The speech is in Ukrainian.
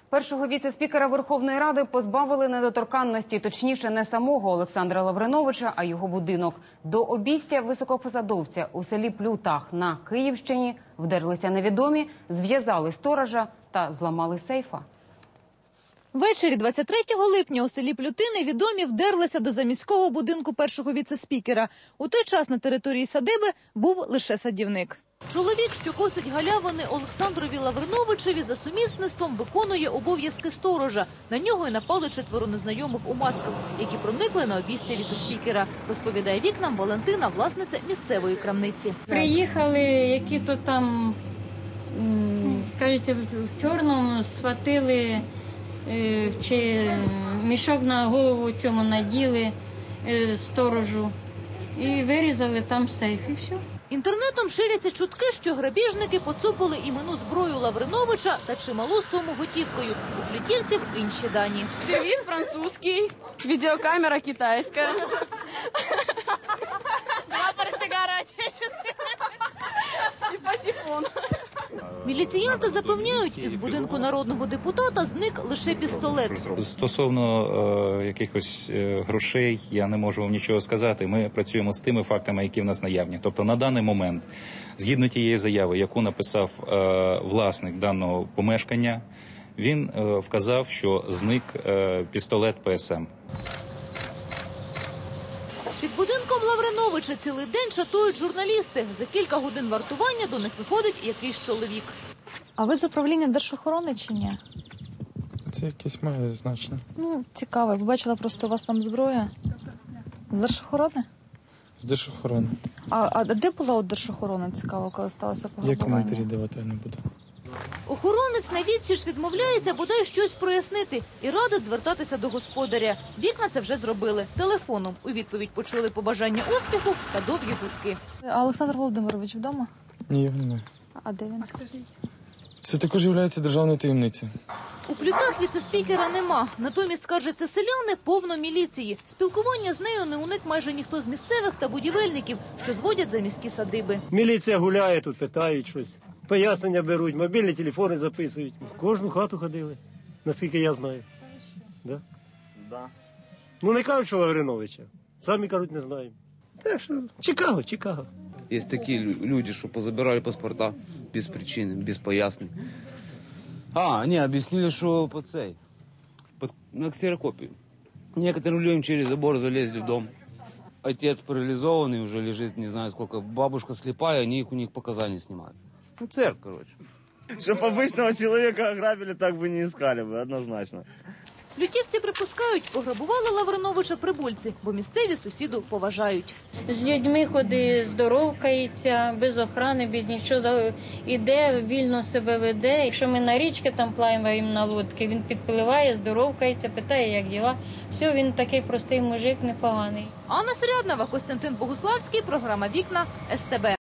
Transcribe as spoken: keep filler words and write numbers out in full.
Першого віце-спікера Верховної Ради позбавили недоторканності, точніше не самого Олександра Лавриновича, а його будинок. До обійстя високопосадовця у селі Плютах на Київщині вдерлися невідомі, зв'язали сторожа та зламали сейфа. Ввечері двадцять третього липня у селі Плюти невідомі вдерлися до заміського будинку першого віце-спікера. У той час на території садиби був лише садівник. Чоловік, що косить галявини Олександрові Лавриновичеві, за сумісництвом виконує обов'язки сторожа. На нього й напали четверо незнайомих у масках, які проникли на обійстя віце-спікера, розповідає вікнам Валентина, власниця місцевої крамниці. Приїхали, які-то там, кажеться, в чорному схватили, чи мішок на голову цьому наділи сторожу і вирізали там сейф, і все. Інтернетом ширяться чутки, що грабіжники поцупили іменну зброю Лавриновича та чималу суму готівкою. У плютівців інші дані. Сервіс французький, відеокамера китайська. Два портсигара отечественного і патефон. Міліціянти запевняють, із будинку народного депутата зник лише пістолет. Стосовно е, якихось е, грошей я не можу вам нічого сказати. Ми працюємо з тими фактами, які в нас наявні. Тобто на даний момент, згідно тієї заяви, яку написав е, власник даного помешкання, він е, вказав, що зник е, пістолет Пе Ес Ем. Під будинком Лавриновича цілий день чатують журналісти. За кілька годин вартування до них виходить якийсь чоловік. А ви з управління Держохорони чи ні? Це якесь має значення. Ну, цікаво. Ви бачила просто у вас там зброя. З Держохорони? З Держохорони. А, а де була от Держохорона, цікаво, коли сталося пограбування? Я коментарі давати не буду. Охоронець на відсіч відмовляється бодай щось прояснити і радить звертатися до господаря. Вікна це вже зробили. Телефоном у відповідь почули побажання успіху та довгі гудки. А Олександр Володимирович вдома? Ні, його немає. А де він? Це також є державною таємницею. У Плютах віце-спікера нема. Натомість, скаржаться селяни, повно міліції. Спілкування з нею не уник майже ніхто з місцевих та будівельників, що зводять за міські садиби. Міліція гуляє тут, питають щось. Пояснення беруть, мобільні телефони записують. В кожну хату ходили, наскільки я знаю. Да? Да. Ну не кажуть, що Лавриновича. Самі кажуть, не знаємо. Так що Чикаго, Чикаго. Є такі люди, що позабирали паспорта без причини, без пояснень. А, не, объяснили, что по цей, под, на ксерокопию. Некоторым людям через забор залезли в дом. Отец парализованный уже лежит, не знаю сколько. Бабушка слепая, они их, у них показания снимают. Ну, цирк, короче. Чтоб обычного человека ограбили, так бы не искали бы, однозначно. Плютівці припускають, пограбували Лавриновича прибульці, бо місцеві сусіду поважають. З людьми ходить, здоровкається, без охорони, без нічого. Іде, вільно себе веде. Якщо ми на річки там плаваємо на лодці, він підпливає, здоровкається, питає, як діла. Все, він такий простий мужик, непоганий. Анна Суряднова, Костянтин Богуславський, програма «Вікна», Ес Те Бе.